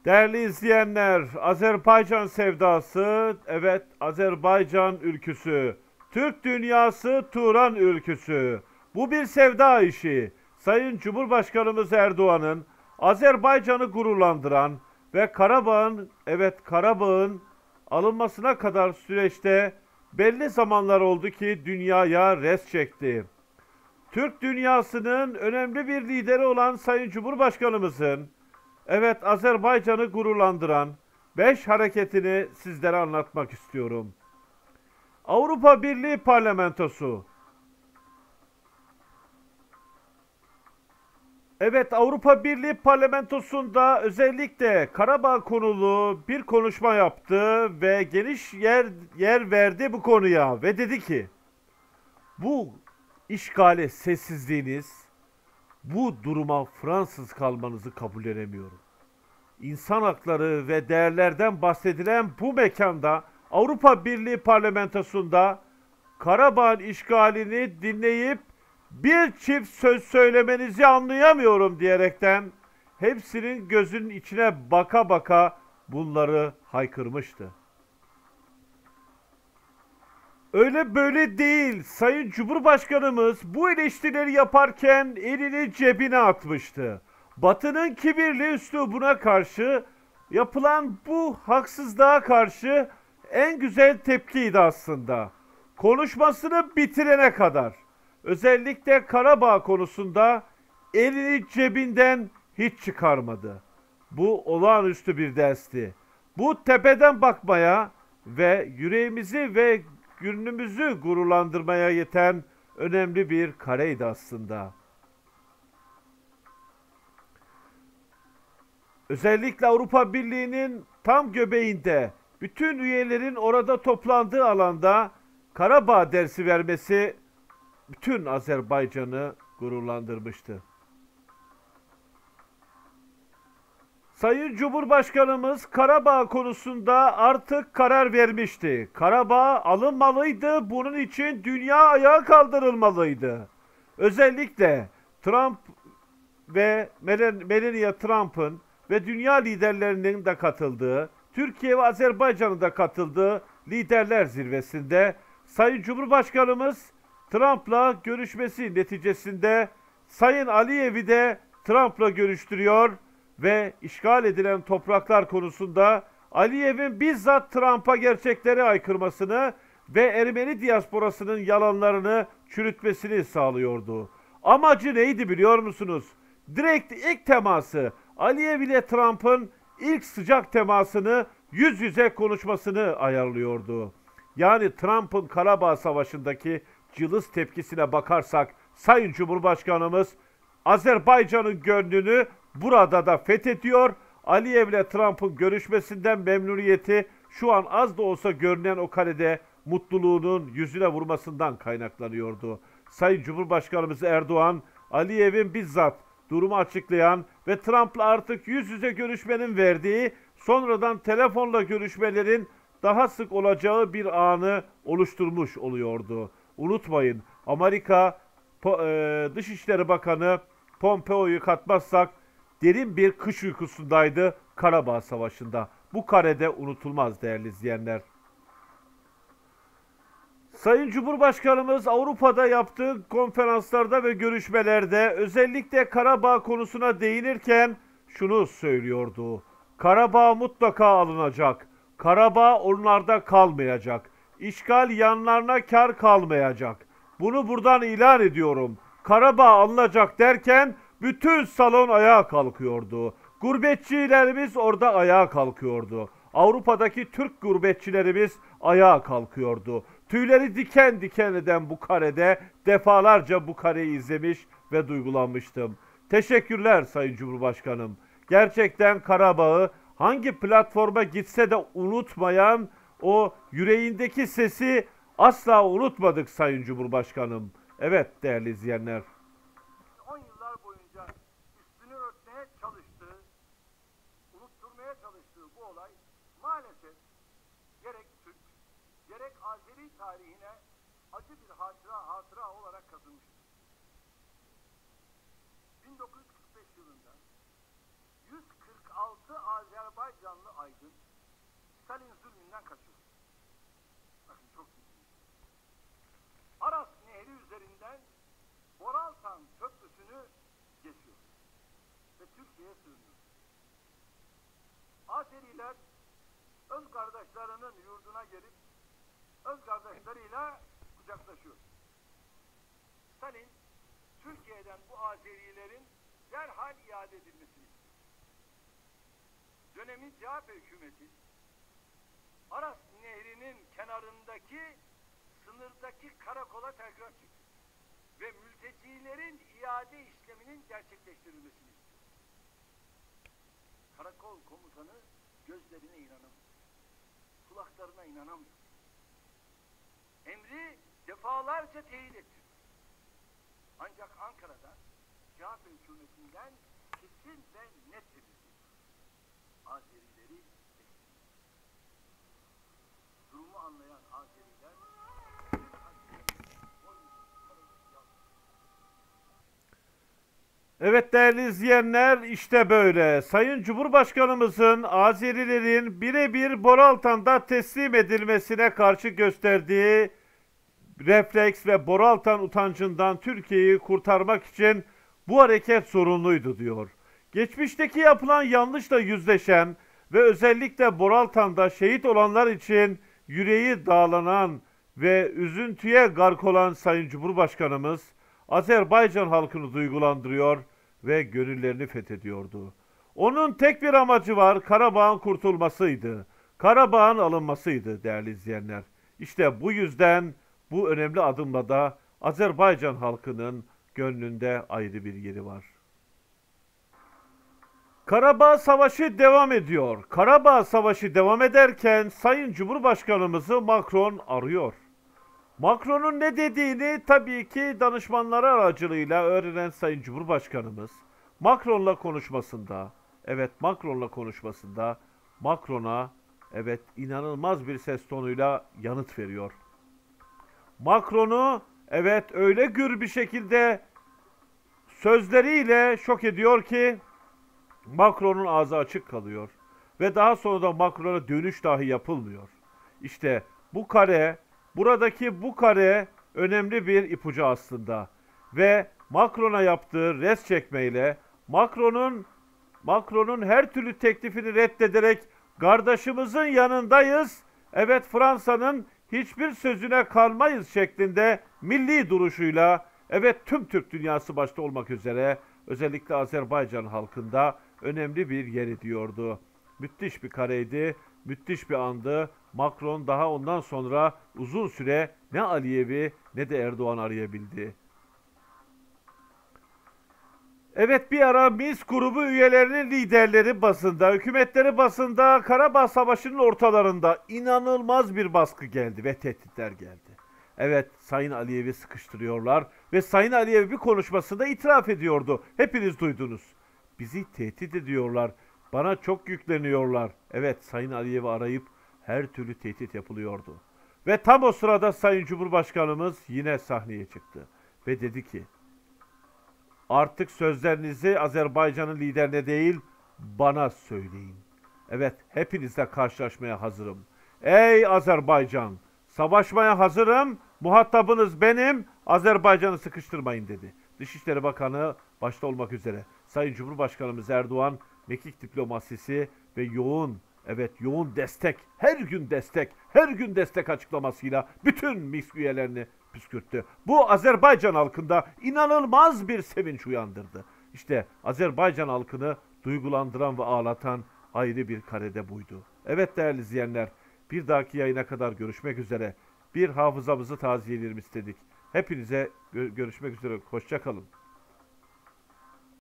Değerli izleyenler, Azerbaycan sevdası, evet Azerbaycan ülküsü, Türk dünyası Turan ülküsü. Bu bir sevda işi. Sayın Cumhurbaşkanımız Erdoğan'ın Azerbaycan'ı gururlandıran ve Karabağ'ın, evet Karabağ'ın alınmasına kadar süreçte belli zamanlar oldu ki dünyaya res çekti. Türk dünyasının önemli bir lideri olan Sayın Cumhurbaşkanımızın evet Azerbaycan'ı gururlandıran 5 hareketini sizlere anlatmak istiyorum. Avrupa Birliği Parlamentosu. Evet, Avrupa Birliği Parlamentosu'nda özellikle Karabağ konulu bir konuşma yaptı ve geniş yer verdi bu konuya ve dedi ki bu işgale sessizliğiniz, bu duruma Fransız kalmanızı kabullenemiyorum. İnsan hakları ve değerlerden bahsedilen bu mekanda Avrupa Birliği Parlamentosu'nda Karabağ'ın işgalini dinleyip bir çift söz söylemenizi anlayamıyorum diyerekten hepsinin gözünün içine baka baka bunları haykırmıştı. Öyle böyle değil. Sayın Cumhurbaşkanımız bu eleştirileri yaparken elini cebine atmıştı. Batı'nın kibirli üslubuna karşı yapılan bu haksızlığa karşı en güzel tepkiydi aslında. Konuşmasını bitirene kadar. Özellikle Karabağ konusunda elini cebinden hiç çıkarmadı. Bu olağanüstü bir dersti. Bu tepeden bakmaya ve yüreğimizi ve günümüzü gururlandırmaya yeten önemli bir kareydi aslında. Özellikle Avrupa Birliği'nin tam göbeğinde, bütün üyelerin orada toplandığı alanda Karabağ dersi vermesi bütün Azerbaycan'ı gururlandırmıştı. Sayın Cumhurbaşkanımız Karabağ konusunda artık karar vermişti. Karabağ alınmalıydı. Bunun için dünya ayağa kaldırılmalıydı. Özellikle Trump ve Melania Trump'ın ve dünya liderlerinin de katıldığı, Türkiye ve Azerbaycan'ın da katıldığı liderler zirvesinde Sayın Cumhurbaşkanımız Trump'la görüşmesi neticesinde Sayın Aliyev'i de Trump'la görüştürüyor ve işgal edilen topraklar konusunda Aliyev'in bizzat Trump'a gerçekleri aykırmasını ve Ermeni diasporasının yalanlarını çürütmesini sağlıyordu. Amacı neydi biliyor musunuz? Direkt ilk teması, Aliyev ile Trump'ın ilk sıcak temasını yüz yüze konuşmasını ayarlıyordu. Yani Trump'ın Karabağ Savaşı'ndaki cılız tepkisine bakarsak Sayın Cumhurbaşkanımız Azerbaycan'ın gönlünü burada da fethediyor. Aliyev ile Trump'ın görüşmesinden memnuniyeti şu an az da olsa görünen o karede mutluluğunun yüzüne vurmasından kaynaklanıyordu. Sayın Cumhurbaşkanımız Erdoğan, Aliyev'in bizzat durumu açıklayan ve Trump'la artık yüz yüze görüşmenin verdiği, sonradan telefonla görüşmelerin daha sık olacağı bir anı oluşturmuş oluyordu. Unutmayın, Amerika Dışişleri Bakanı Pompeo'yu katmazsak derin bir kış uykusundaydı Karabağ Savaşı'nda. Bu karede unutulmaz değerli izleyenler. Sayın Cumhurbaşkanımız Avrupa'da yaptığı konferanslarda ve görüşmelerde özellikle Karabağ konusuna değinirken şunu söylüyordu. Karabağ mutlaka alınacak. Karabağ onlarda kalmayacak. İşgal yanlarına kar kalmayacak. Bunu buradan ilan ediyorum. Karabağ alınacak derken bütün salon ayağa kalkıyordu. Gurbetçilerimiz orada ayağa kalkıyordu. Avrupa'daki Türk gurbetçilerimiz ayağa kalkıyordu. Tüyleri diken diken eden bu karede defalarca bu kareyi izlemiş ve duygulanmıştım. Teşekkürler Sayın Cumhurbaşkanım. Gerçekten Karabağ'ı hangi platforma gitse de unutmayan o yüreğindeki sesi asla unutmadık Sayın Cumhurbaşkanım. Evet değerli izleyenler. 10 yıllar boyunca üstünü örtmeye çalıştığı, unutturmaya çalıştığı bu olay maalesef gerek Türk, gerek Azeri tarihine acı bir hatıra olarak kazınmıştır. 1945 yılında 146 Azerbaycan Stalin zulmünden kaçıyor. Bakın çok ciddi. Aras Nehri üzerinden Boraltan Köprüsü'nü geçiyor ve Türkiye'ye sığınıyor. Azeriler öz kardeşlerinin yurduna gelip öz kardeşleriyle kucaklaşıyor. Stalin, Türkiye'den bu Azerilerin derhal iade edilmesini istiyor. Dönemin CHP hükümeti, Aras Nehri'nin kenarındaki sınırdaki karakola telgraf çekiyor ve mültecilerin iade işleminin gerçekleştirilmesini istiyor. Karakol komutanı gözlerine inanamıyor. Kulaklarına inanamıyor. Emri defalarca teyit etti. Ancak Ankara'da CHP hükümetinden kesin ve net edildi. Azerileri bekliyor. Durumu anlayan Azeriler Evet değerli izleyenler, işte böyle. Sayın Cumhurbaşkanımızın Azerilerin birebir Boraltan'da teslim edilmesine karşı gösterdiği refleks ve Boraltan utancından Türkiye'yi kurtarmak için bu hareket zorunluydu diyor. Geçmişteki yapılan yanlışla yüzleşen ve özellikle Boraltan'da şehit olanlar için yüreği dağlanan ve üzüntüye gark olan Sayın Cumhurbaşkanımız Azerbaycan halkını duygulandırıyor ve gönüllerini fethediyordu. Onun tek bir amacı var, Karabağ'ın kurtulmasıydı. Karabağ'ın alınmasıydı değerli izleyenler. İşte bu yüzden bu önemli adımla da Azerbaycan halkının gönlünde ayrı bir yeri var. Karabağ Savaşı devam ediyor. Karabağ Savaşı devam ederken Sayın Cumhurbaşkanımızı Macron arıyor. Macron'un ne dediğini tabii ki danışmanları aracılığıyla öğrenen Sayın Cumhurbaşkanımız Macron'la konuşmasında, Macron'a inanılmaz bir ses tonuyla yanıt veriyor. Macron'u öyle gür bir şekilde sözleriyle şok ediyor ki Macron'un ağzı açık kalıyor ve daha sonra da Macron'a dönüş dahi yapılmıyor. İşte buradaki bu kare önemli bir ipucu aslında ve Macron'a yaptığı res çekmeyle Macron'un her türlü teklifini reddederek kardeşimizin yanındayız, Fransa'nın hiçbir sözüne kalmayız şeklinde milli duruşuyla tüm Türk dünyası başta olmak üzere özellikle Azerbaycan halkında önemli bir yer ediyordu. Müthiş bir kareydi, müthiş bir andı. Macron daha ondan sonra uzun süre ne Aliyev'i ne de Erdoğan arayabildi. Bir ara Minsk grubu üyelerinin liderleri basında, hükümetleri basında Karabağ Savaşı'nın ortalarında inanılmaz bir baskı geldi ve tehditler geldi. Sayın Aliyev'i sıkıştırıyorlar ve Sayın Aliyev bir konuşmasında itiraf ediyordu. Hepiniz duydunuz. Bizi tehdit ediyorlar. Bana çok yükleniyorlar. Sayın Aliyev'i arayıp her türlü tehdit yapılıyordu. Ve tam o sırada Sayın Cumhurbaşkanımız yine sahneye çıktı. Ve dedi ki, artık sözlerinizi Azerbaycan'ın liderine değil, bana söyleyin. Hepinizle karşılaşmaya hazırım. Ey Azerbaycan, savaşmaya hazırım, muhatabınız benim, Azerbaycan'ı sıkıştırmayın dedi. Dışişleri Bakanı başta olmak üzere Sayın Cumhurbaşkanımız Erdoğan, mekik diplomasisi ve yoğun destek, her gün destek açıklamasıyla bütün Minsk üyelerini püskürttü. Bu Azerbaycan halkında inanılmaz bir sevinç uyandırdı. İşte Azerbaycan halkını duygulandıran ve ağlatan ayrı bir karede buydu. Değerli izleyenler, bir dahaki yayına kadar görüşmek üzere. Bir hafızamızı taziyeleyelim istedik. Hepinize görüşmek üzere. Hoşça kalın.